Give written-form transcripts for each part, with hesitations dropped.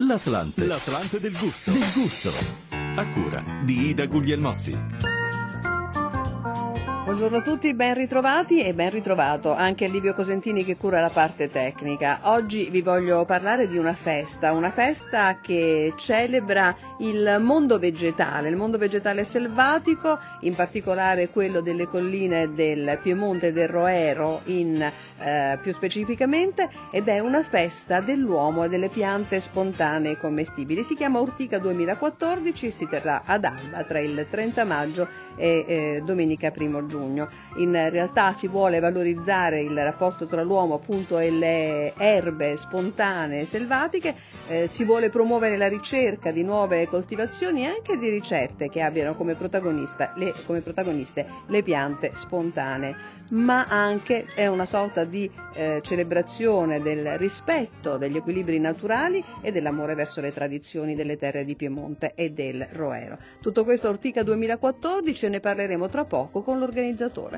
L'Atlante del gusto. A cura di Ida Guglielmotti. Buongiorno a tutti, ben ritrovati e ben ritrovato anche Livio Cosentini che cura la parte tecnica. Oggi vi voglio parlare di una festa che celebra il mondo vegetale selvatico, in particolare quello delle colline del Piemonte e del Roero più specificamente, ed è una festa dell'uomo e delle piante spontanee commestibili. Si chiama Urtica 2014 e si terrà ad Alba tra il 30 maggio e domenica 1 giugno. In realtà si vuole valorizzare il rapporto tra l'uomo appunto e le erbe spontanee selvatiche, si vuole promuovere la ricerca di nuove coltivazioni e anche di ricette che abbiano come protagoniste le piante spontanee, ma anche è una sorta di celebrazione del rispetto degli equilibri naturali e dell'amore verso le tradizioni delle terre di Piemonte e del Roero. Tutto questo a Urtica 2014 e ne parleremo tra poco con l'organizzatore.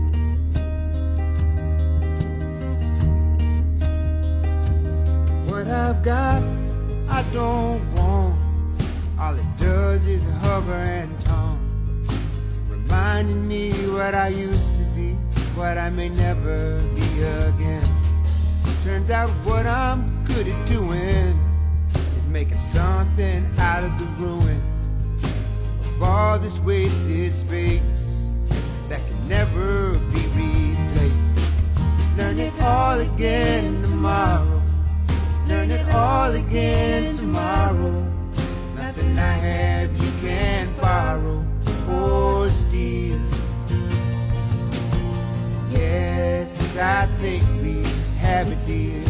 What I've got, I don't want. All it does is hover and taunt, reminding me what I used to be, what I may never be again. Turns out what I'm good at doing is making something out of the ruin of all this wasted space that can never be replaced. Learn it all again tomorrow. Learn it all again tomorrow. Nothing I have you can borrow or steal. Yes, I think we have a deal.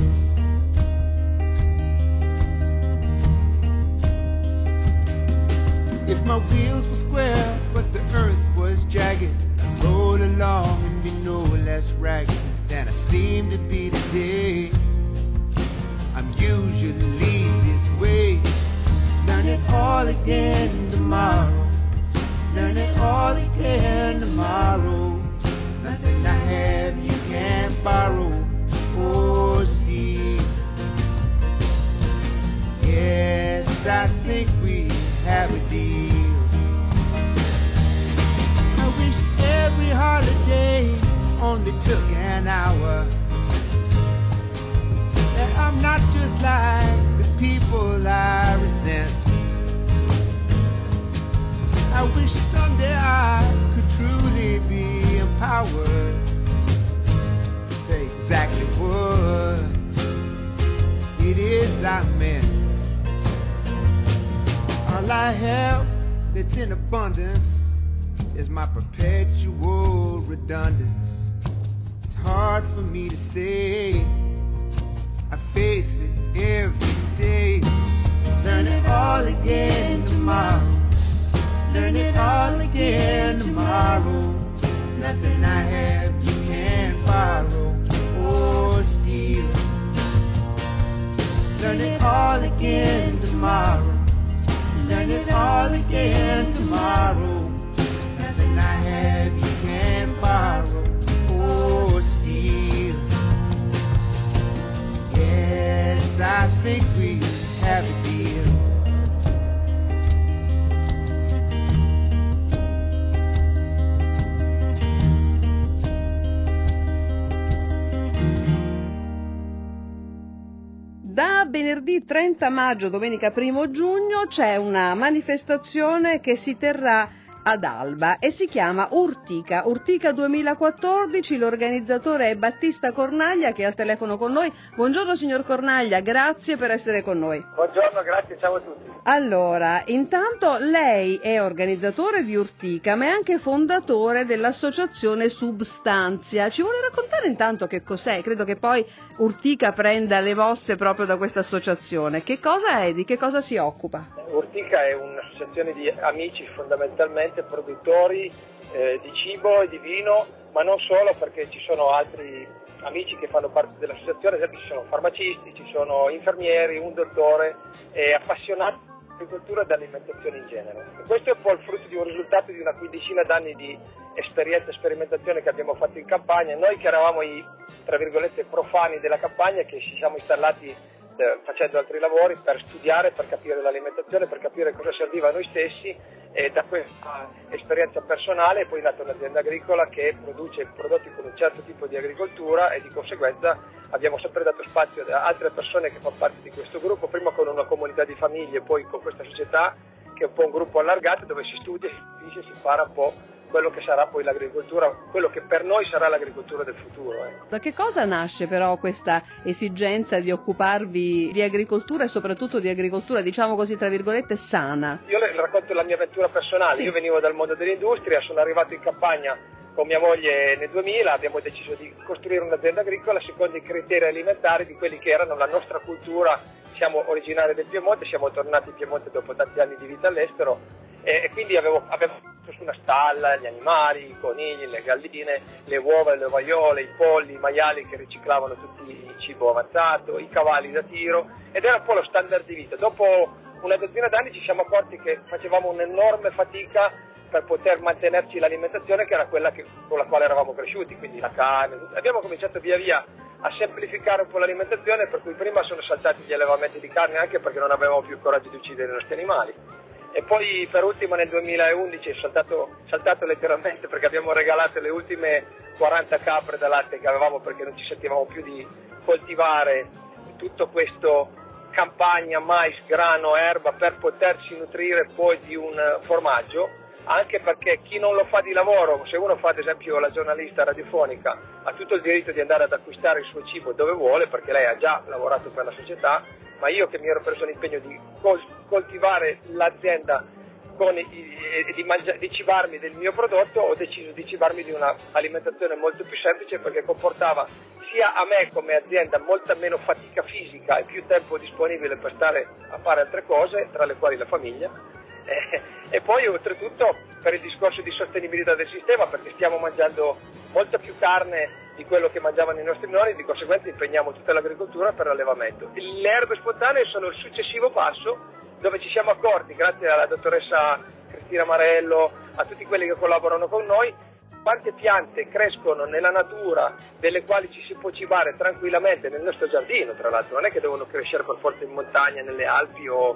If my wheels were square but the earth was jagged, I'd roll along and be no less ragged than I seem to be today. I'm usually this way. Learn it all again tomorrow. Learn it all again tomorrow. Nothing I have you can borrow or see. Yes, I think we have a deal. I wish every holiday only took an hour. That I'm not just like the people I resent. I wish someday I could truly be empowered to say exactly what it is I meant. All I have that's in abundance is my perpetual redundance. It's hard for me to say. I face it every day. Learn it all again tomorrow. Learn it all again tomorrow. Nothing I have you can borrow or steal. Learn it all again tomorrow. Learn it all again tomorrow. Nothing I have you can borrow or steal. Yes, I think we have a deal. Da venerdì 30 maggio, domenica 1 giugno, c'è una manifestazione che si terrà ad Alba e si chiama Urtica 2014. L'organizzatore è Battista Cornaglia che è al telefono con noi. Buongiorno signor Cornaglia, grazie per essere con noi. Buongiorno, grazie, ciao a tutti. Allora, intanto lei è organizzatore di Urtica ma è anche fondatore dell'associazione Substanzia. Ci vuole raccontare intanto che cos'è? Credo che poi Urtica prenda le mosse proprio da questa associazione. Che cosa è? Di che cosa si occupa? Urtica è un'associazione di amici fondamentalmente produttori di cibo e di vino, ma non solo, perché ci sono altri amici che fanno parte dell'associazione, ad esempio ci sono farmacisti, ci sono infermieri, un dottore e appassionati di agricoltura e di alimentazione in genere. E questo è un po' il frutto di un risultato di una quindicina d'anni di esperienza e sperimentazione che abbiamo fatto in campagna. Noi che eravamo i, tra virgolette, profani della campagna, che ci siamo installati facendo altri lavori per studiare, per capire l'alimentazione, per capire cosa serviva a noi stessi, e da questa esperienza personale è poi nata un'azienda agricola che produce prodotti con un certo tipo di agricoltura, e di conseguenza abbiamo sempre dato spazio ad altre persone che fanno parte di questo gruppo, prima con una comunità di famiglie, poi con questa società che è un po' un gruppo allargato dove si studia, si capisce, si impara un po' quello che sarà poi l'agricoltura, quello che per noi sarà l'agricoltura del futuro. Da che cosa nasce però questa esigenza di occuparvi di agricoltura, e soprattutto di agricoltura, diciamo così, tra virgolette, sana? Io le racconto la mia avventura personale. Sì. Io venivo dal mondo dell'industria, sono arrivato in campagna con mia moglie nel 2000, abbiamo deciso di costruire un'azienda agricola secondo i criteri alimentari di quelli che erano la nostra cultura. Siamo originari del Piemonte, siamo tornati in Piemonte dopo tanti anni di vita all'estero, e quindi avevo su una stalla gli animali, i conigli, le galline, le uova, le ovaiole, i polli, i maiali che riciclavano tutti il cibo avanzato, i cavalli da tiro, ed era un po' lo standard di vita. Dopo una dozzina d'anni ci siamo accorti che facevamo un'enorme fatica per poter mantenerci l'alimentazione che era quella con la quale eravamo cresciuti, quindi la carne. Abbiamo cominciato via via a semplificare un po' l'alimentazione, per cui prima sono saltati gli allevamenti di carne, anche perché non avevamo più il coraggio di uccidere i nostri animali. E poi per ultimo nel 2011 è saltato letteralmente, perché abbiamo regalato le ultime 40 capre da latte che avevamo, perché non ci sentivamo più di coltivare tutto questo campagna, mais, grano, erba, per poterci nutrire poi di un formaggio, anche perché chi non lo fa di lavoro, se uno fa ad esempio la giornalista radiofonica, ha tutto il diritto di andare ad acquistare il suo cibo dove vuole, perché lei ha già lavorato per la società, ma io che mi ero preso l'impegno di coltivare l'azienda di cibarmi del mio prodotto, ho deciso di cibarmi di un'alimentazione molto più semplice, perché comportava sia a me come azienda molta meno fatica fisica e più tempo disponibile per stare a fare altre cose, tra le quali la famiglia, e poi oltretutto per il discorso di sostenibilità del sistema, perché stiamo mangiando molta più carne di quello che mangiavano i nostri nonni, di conseguenza impegniamo tutta l'agricoltura per l'allevamento. Le erbe spontanee sono il successivo passo, dove ci siamo accorti, grazie alla dottoressa Cristina Marello, a tutti quelli che collaborano con noi, quante piante crescono nella natura, delle quali ci si può cibare tranquillamente nel nostro giardino, tra l'altro, non è che devono crescere per forza in montagna, nelle Alpi o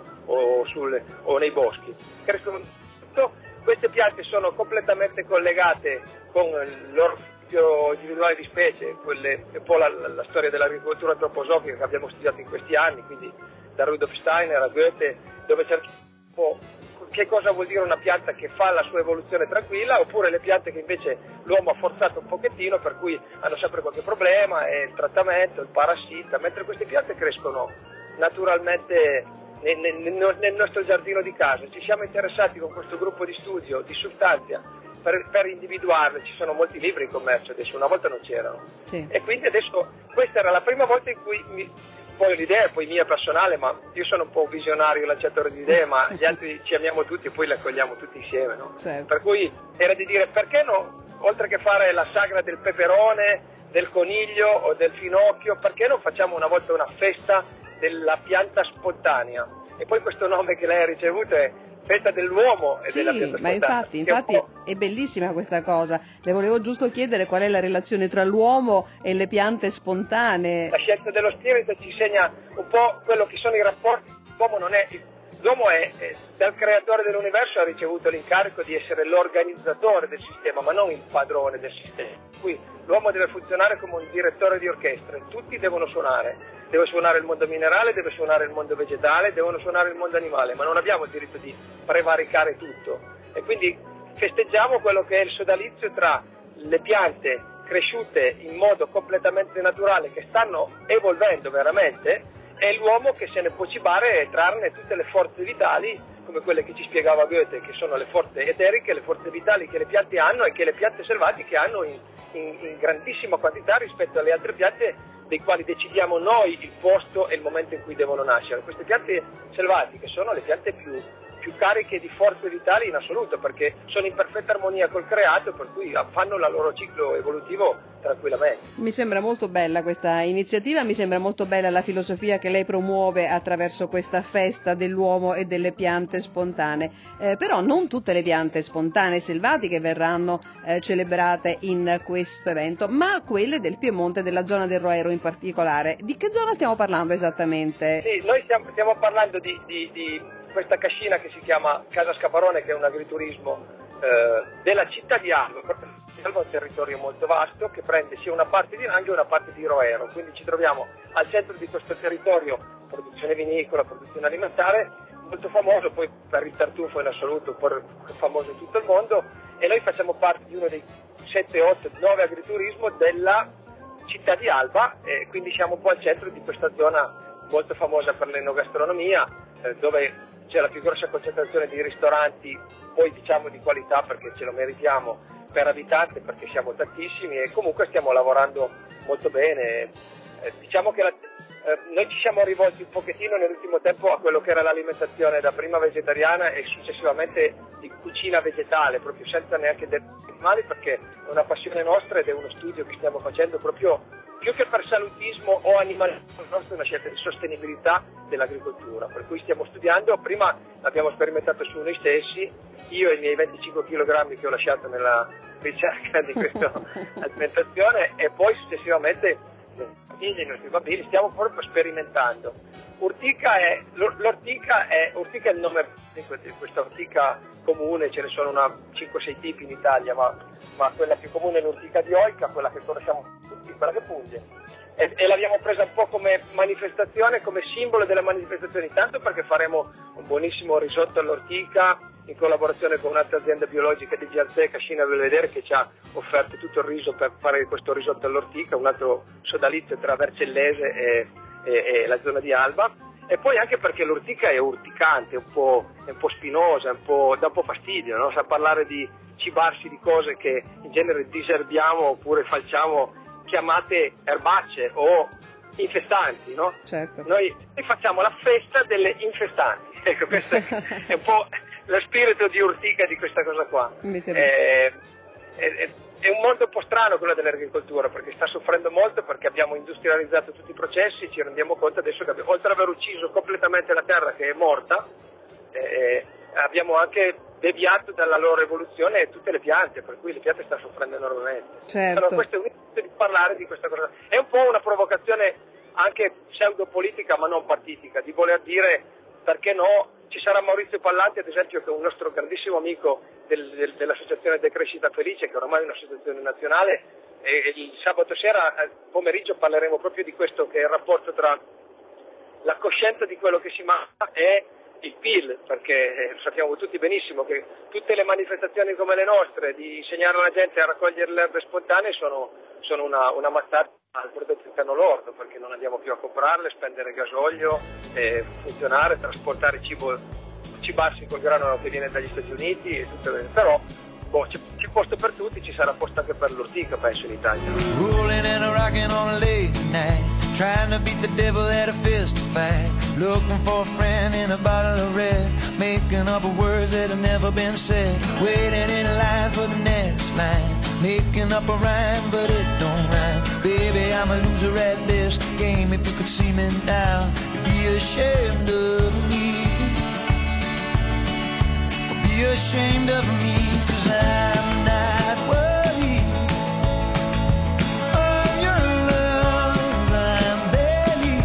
nei boschi. Crescono tutto. Queste piante sono completamente collegate con l'orgoglio individuale di specie, è un po' la storia dell'agricoltura antroposofica che abbiamo studiato in questi anni, quindi da Rudolf Steiner a Goethe, dove cerchiamo un po' che cosa vuol dire una pianta che fa la sua evoluzione tranquilla, oppure le piante che invece l'uomo ha forzato un pochettino, per cui hanno sempre qualche problema, e il trattamento, il parassita, mentre queste piante crescono naturalmente nel nostro giardino di casa. Ci siamo interessati con questo gruppo di studio di Substantia per individuarle. Ci sono molti libri in commercio adesso, una volta non c'erano. Sì. E quindi adesso questa era la prima volta in cui poi l'idea è poi mia personale, ma io sono un po' un visionario, lanciatore di idee, ma gli altri ci amiamo tutti e poi le accogliamo tutti insieme, no? Certo. Per cui era di dire, perché no, oltre che fare la sagra del peperone, del coniglio o del finocchio, perché non facciamo una volta una festa della pianta spontanea? E poi questo nome che lei ha ricevuto è festa dell'uomo e della pianta ma spontanea. infatti è bellissima questa cosa. Le volevo giusto chiedere qual è la relazione tra l'uomo e le piante spontanee. La scienza dello spirito ci insegna un po' quello che sono i rapporti. L'uomo è dal creatore dell'universo, ha ricevuto l'incarico di essere l'organizzatore del sistema, ma non il padrone del sistema. Qui l'uomo deve funzionare come un direttore di orchestra, tutti devono suonare. Deve suonare il mondo minerale, deve suonare il mondo vegetale, devono suonare il mondo animale, ma non abbiamo il diritto di prevaricare tutto. E quindi festeggiamo quello che è il sodalizio tra le piante cresciute in modo completamente naturale, che stanno evolvendo veramente, e l'uomo che se ne può cibare e trarne tutte le forze vitali, come quelle che ci spiegava Goethe, che sono le forze eteriche, le forze vitali che le piante hanno e che le piante selvatiche hanno in grandissima quantità rispetto alle altre piante, dei quali decidiamo noi il posto e il momento in cui devono nascere. Queste piante selvatiche sono le piante più più cariche di forze vitali in assoluto, perché sono in perfetta armonia col creato, per cui fanno il loro ciclo evolutivo tranquillamente. Mi sembra molto bella questa iniziativa, mi sembra molto bella la filosofia che lei promuove attraverso questa festa dell'uomo e delle piante spontanee, però non tutte le piante spontanee selvatiche verranno celebrate in questo evento, ma quelle del Piemonte, della zona del Roero in particolare. Di che zona stiamo parlando esattamente? Sì, noi stiamo parlando di questa cascina che si chiama Casa Scaparone, che è un agriturismo della città di Alba. Alba è un territorio molto vasto che prende sia una parte di Langhe e una parte di Roero, quindi ci troviamo al centro di questo territorio, produzione vinicola, produzione alimentare, molto famoso poi per il tartufo in assoluto, poi famoso in tutto il mondo, e noi facciamo parte di uno dei 7, 8, 9 agriturismo della città di Alba, e quindi siamo un po' al centro di questa zona molto famosa per l'enogastronomia, dove c'è la più grossa concentrazione di ristoranti, poi diciamo di qualità perché ce lo meritiamo, per abitante perché siamo tantissimi, e comunque stiamo lavorando molto bene. Diciamo che noi ci siamo rivolti un pochettino nell'ultimo tempo a quello che era l'alimentazione da prima vegetariana e successivamente di cucina vegetale, proprio senza neanche dei animali, perché è una passione nostra ed è uno studio che stiamo facendo proprio più che per salutismo o animalismo. La nostra è una scelta di sostenibilità dell'agricoltura, per cui stiamo studiando. Prima l'abbiamo sperimentato su noi stessi, io e i miei 25 kg che ho lasciato nella ricerca di questa alimentazione, e poi successivamente i nostri bambini stiamo proprio sperimentando. Urtica è il nome di questa urtica comune, ce ne sono 5-6 tipi in Italia, ma quella più comune è l'urtica dioica, quella che conosciamo tutti, quella che punge, e l'abbiamo presa un po' come manifestazione, come simbolo delle manifestazioni, tanto perché faremo un buonissimo risotto all'ortica in collaborazione con un'altra azienda biologica di Giarzè, Cascina Belvedere, che ci ha offerto tutto il riso per fare questo risotto all'ortica, un altro sodalizio tra Vercellese e la zona di Alba, e poi anche perché l'ortica è urticante, è un po' spinosa, dà un po' fastidio, no? Sa parlare di cibarsi di cose che in genere diserbiamo oppure facciamo chiamate erbacee o infestanti, no? Certo. Noi facciamo la festa delle infestanti, ecco, questo è un po' lo spirito di urtica di questa cosa qua. Mi sembra. È un mondo un po' strano quello dell'agricoltura, perché sta soffrendo molto, perché abbiamo industrializzato tutti i processi, ci rendiamo conto adesso che oltre ad aver ucciso completamente la terra, che è morta, abbiamo anche deviato dalla loro evoluzione tutte le piante, per cui le piante stanno soffrendo enormemente. Certo. Allora, questo è un inizio di parlare di questa cosa. È un po' una provocazione anche pseudopolitica ma non partitica, di voler dire, perché no, ci sarà Maurizio Pallanti ad esempio, che è un nostro grandissimo amico dell'associazione Decrescita Felice, che ormai è un'associazione nazionale, e il sabato sera pomeriggio parleremo proprio di questo, che è il rapporto tra la coscienza di quello che si mangia e il PIL, perché sappiamo tutti benissimo che tutte le manifestazioni come le nostre di insegnare alla gente a raccogliere le erbe spontanee sono una mazzata al prodotto interno lordo, perché non andiamo più a comprarle, spendere gasolio, funzionare, trasportare cibarsi col grano che viene dagli Stati Uniti e tutto, però c'è posto per tutti, ci sarà posto anche per l'ortica, penso, in Italia. Rolling and rocking on a late night, trying to beat the devil at a fist fight, looking for a friend in a bottle of red, making up words that have never been said, waiting in line for the next line, making up a rhyme but it don't rhyme. Baby, I'm a loser at this game. If you could see me now, you'd be ashamed of me. Be ashamed of me, 'cause I'm not worthy of your love. I'm barely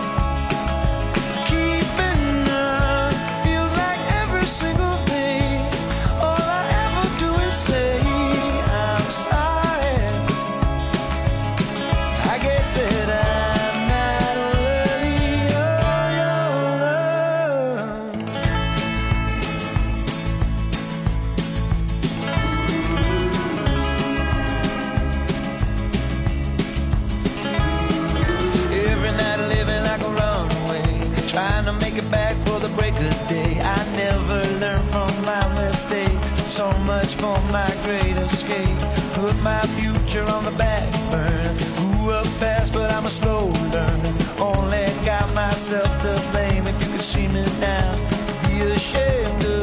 keeping up. Feels like every single day, all I ever do is say I'm sorry. I guess that I'm not worthy of your love. Every night living like a runaway, trying to make it back for the break of day. I never learn from my mistakes, so much for my great escape. Put my future on the back burner, grew up fast but I'm a slow learner. Only got myself to blame. If you could see me now, be ashamed of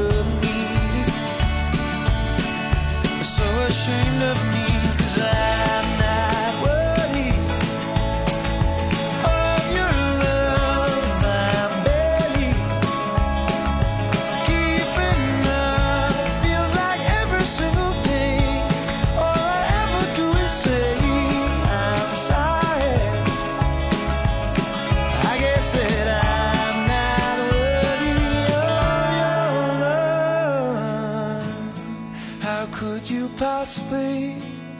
possibly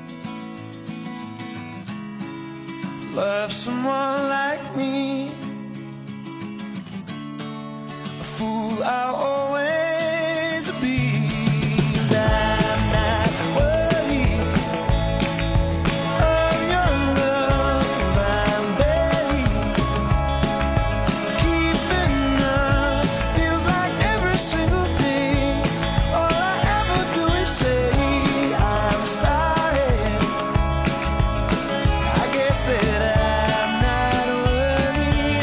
love someone like me. A fool I'll always be. I'm not worthy of your love. I'm barely keeping up. Feels like every single day all I ever do is say I'm sorry. I guess that I'm not worthy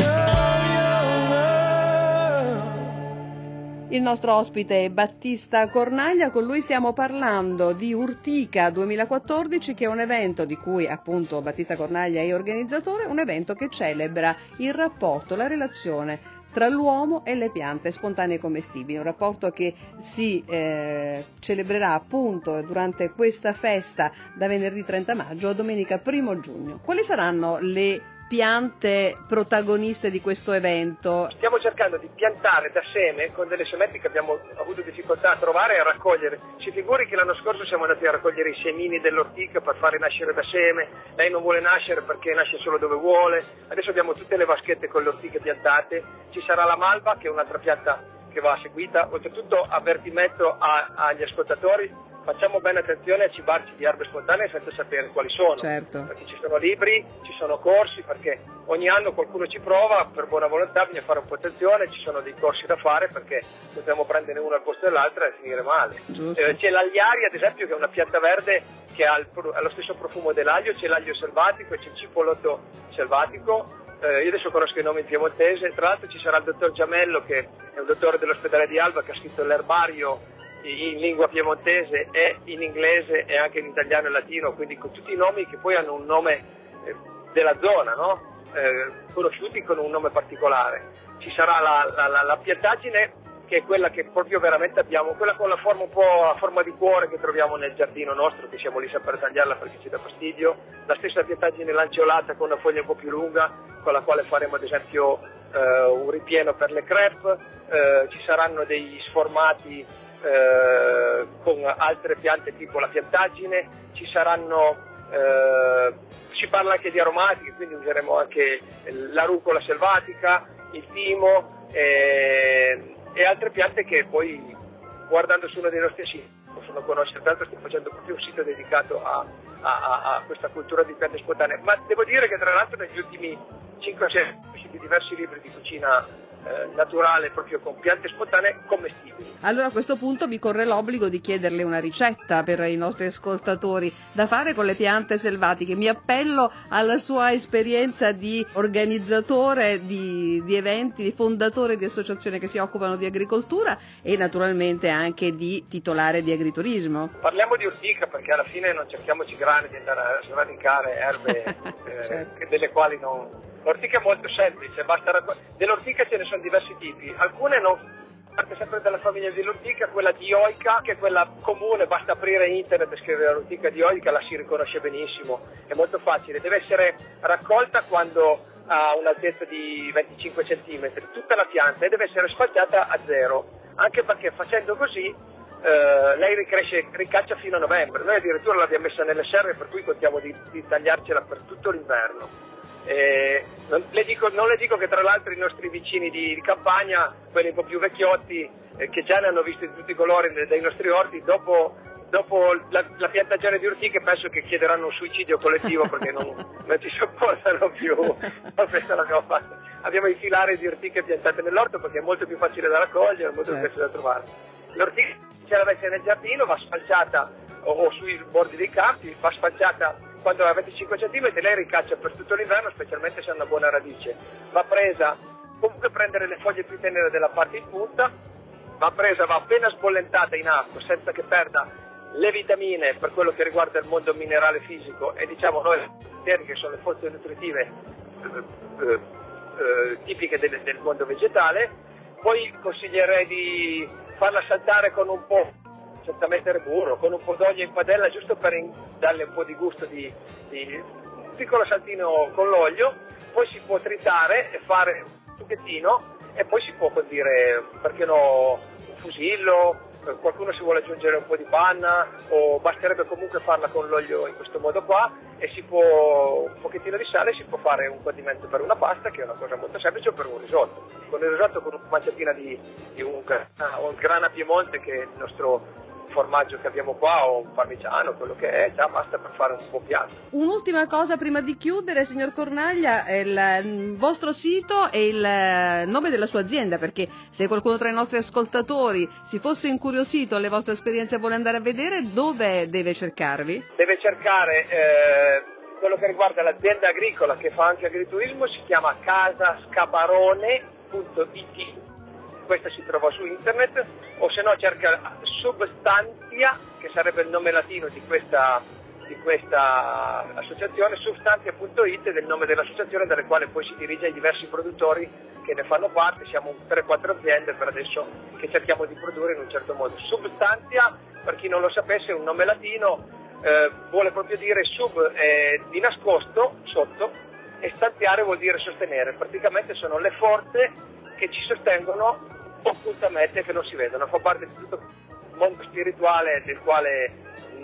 of your love. Il nostro ospite è Battista Cornaglia, con lui stiamo parlando di Urtica 2014, che è un evento di cui appunto Battista Cornaglia è organizzatore, un evento che celebra il rapporto, la relazione tra l'uomo e le piante spontanee commestibili, un rapporto che si celebrerà appunto durante questa festa da venerdì 30 maggio a domenica 1 giugno. Quali saranno le piante protagoniste di questo evento? Stiamo cercando di piantare da seme con delle sementi che abbiamo avuto difficoltà a trovare e a raccogliere. Si figuri che l'anno scorso siamo andati a raccogliere i semini dell'ortica per fare nascere da seme, lei non vuole nascere perché nasce solo dove vuole, adesso abbiamo tutte le vaschette con le ortiche piantate, ci sarà la malva che è un'altra pianta che va seguita, oltretutto avvertimento agli ascoltatori, facciamo bene attenzione a cibarci di erbe spontanee senza sapere quali sono, Certo. perché ci sono libri, ci sono corsi, perché ogni anno qualcuno ci prova, per buona volontà bisogna fare un po' attenzione, ci sono dei corsi da fare perché dobbiamo prendere uno al posto dell'altra e finire male. C'è l'agliaria ad esempio, che è una pianta verde che ha lo stesso profumo dell'aglio, c'è l'aglio selvatico e c'è il cipolotto selvatico. Io adesso conosco i nomi in piemontese, tra l'altro ci sarà il dottor Giamello che è un dottore dell'ospedale di Alba che ha scritto l'erbario in lingua piemontese e in inglese e anche in italiano e latino, quindi con tutti i nomi che poi hanno un nome della zona, no? Conosciuti con un nome particolare. Ci sarà la piantaggine, che è quella che proprio veramente abbiamo, quella con la forma un po' a forma di cuore che troviamo nel giardino nostro, che siamo lì sempre a tagliarla perché ci dà fastidio, la stessa piantaggine lanceolata con una foglia un po' più lunga, con la quale faremo ad esempio un ripieno per le crepe, ci saranno degli sformati con altre piante tipo la piantaggine, ci saranno si parla anche di aromatiche, quindi useremo anche la rucola selvatica, il timo e altre piante che poi guardando su uno dei nostri siti possono conoscere. Tanto stiamo facendo proprio un sito dedicato a questa cultura di piante spontanee, ma devo dire che tra l'altro negli ultimi 5 anni sono usciti diversi libri di cucina naturale proprio con piante spontanee commestibili. Allora a questo punto mi corre l'obbligo di chiederle una ricetta per i nostri ascoltatori da fare con le piante selvatiche. Mi appello alla sua esperienza di organizzatore di eventi, di fondatore di associazioni che si occupano di agricoltura e naturalmente anche di titolare di agriturismo. Parliamo di ortica perché alla fine non cerchiamoci grani di andare a sradicare erbe Certo. delle quali non... L'ortica è molto semplice, dell'ortica ce ne sono diversi tipi, alcune non parte sempre dalla famiglia dell'ortica, quella dioica, che è quella comune, basta aprire internet e scrivere l'ortica dioica, la si riconosce benissimo, è molto facile, deve essere raccolta quando ha un'altezza di 25 cm, tutta la pianta, e deve essere sfalciata a zero, anche perché facendo così lei ricaccia fino a novembre, noi addirittura l'abbiamo messa nelle serre per cui contiamo di tagliarcela per tutto l'inverno. Non le dico che tra l'altro i nostri vicini di campagna, quelli un po' più vecchiotti, che già ne hanno visto di tutti i colori dei nostri orti, dopo la piantagione di ortiche penso che chiederanno un suicidio collettivo perché non ci sopportano più. Questa l'abbiamo fatta. Abbiamo i filari di ortiche piantate nell'orto perché è molto più facile da raccogliere, molto più facile da trovare. L'ortica, se la mette nel giardino, va sfalciata o sui bordi dei campi, va sfalciata quando ha 25 cm, lei ricaccia per tutto l'inverno, specialmente se ha una buona radice. Va presa, comunque prendere le foglie più tenere della parte in punta, va appena sbollentata in acqua, senza che perda le vitamine per quello che riguarda il mondo minerale fisico e diciamo noi che sono le forze nutritive tipiche del mondo vegetale. Poi consiglierei di farla saltare con un po', senza mettere burro, con un po' d'olio in padella, giusto per darle un po' di gusto di un piccolo saltino con l'olio. Poi si può tritare e fare un succhettino e poi si può condire, perché no, un fusillo, qualcuno si vuole aggiungere un po' di panna, o basterebbe comunque farla con l'olio in questo modo qua, e si può un pochettino di sale, si può fare un condimento per una pasta, che è una cosa molto semplice, o per un risotto. Con il risotto, con una manciatina di un grana Piemonte, che è il nostro formaggio che abbiamo qua, o un parmigiano, quello che è, già basta per fare un buon piatto. Un'ultima cosa prima di chiudere, signor Cornaglia, il vostro sito e il nome della sua azienda, perché se qualcuno tra i nostri ascoltatori si fosse incuriosito alle vostre esperienze e vuole andare a vedere, dove deve cercarvi? Deve cercare quello che riguarda l'azienda agricola che fa anche agriturismo, si chiama casascaparone.it. Questa si trova su internet, o se no cerca Substantia, che sarebbe il nome latino di questa associazione, substantia.it è il nome dell'associazione, dalle quale poi si dirige ai diversi produttori che ne fanno parte. Siamo 3-4 aziende per adesso che cerchiamo di produrre in un certo modo. Substantia, per chi non lo sapesse, è un nome latino, vuole proprio dire sub di nascosto, sotto, e stanziare vuol dire sostenere. Praticamente sono le forze che ci sostengono occultamente, che non si vedono, fa parte di tutto il mondo spirituale del quale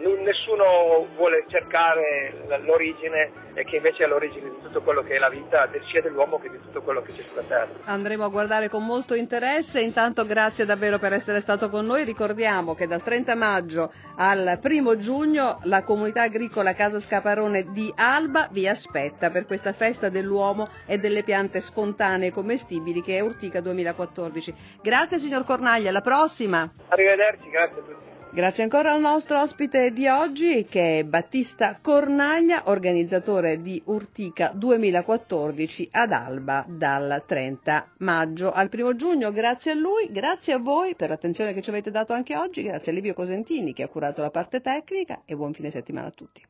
nessuno vuole cercare l'origine, e che invece è l'origine di tutto quello che è la vita sia dell'uomo che di tutto quello che c'è sulla terra. Andremo a guardare con molto interesse. Intanto grazie davvero per essere stato con noi. Ricordiamo che dal 30 maggio al 1 giugno la comunità agricola Casa Scaparone di Alba vi aspetta per questa festa dell'uomo e delle piante spontanee commestibili che è Urtica 2014. Grazie signor Cornaglia, alla prossima. Arrivederci, grazie a tutti. Grazie ancora al nostro ospite di oggi, che è Battista Cornaglia, organizzatore di Urtica 2014 ad Alba dal 30 maggio al 1 giugno. Grazie a lui, grazie a voi per l'attenzione che ci avete dato anche oggi, grazie a Livio Cosentini che ha curato la parte tecnica, e buon fine settimana a tutti.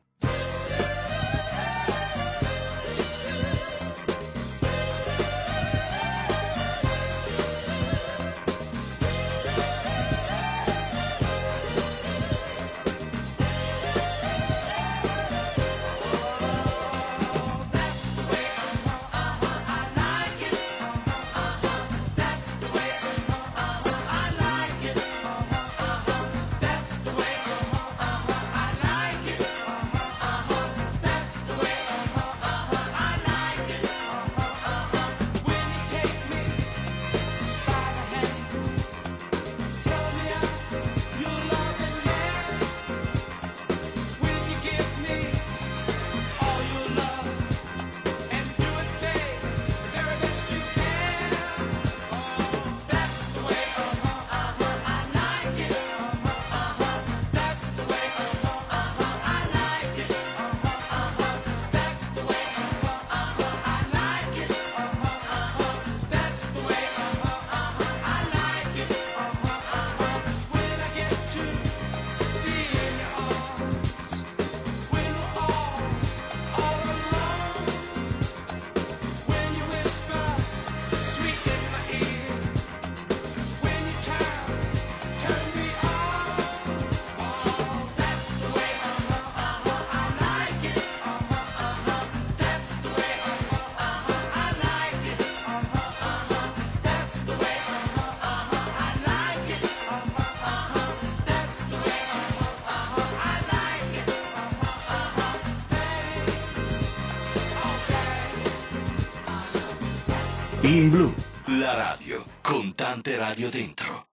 In Blu, la radio con tante radio dentro.